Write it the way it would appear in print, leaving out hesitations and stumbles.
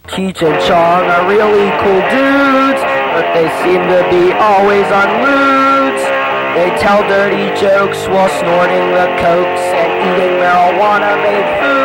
Cheech and Chong are really cool dudes, but they seem to be always on moods. They tell dirty jokes while snorting the cokes and eating marijuana-made food.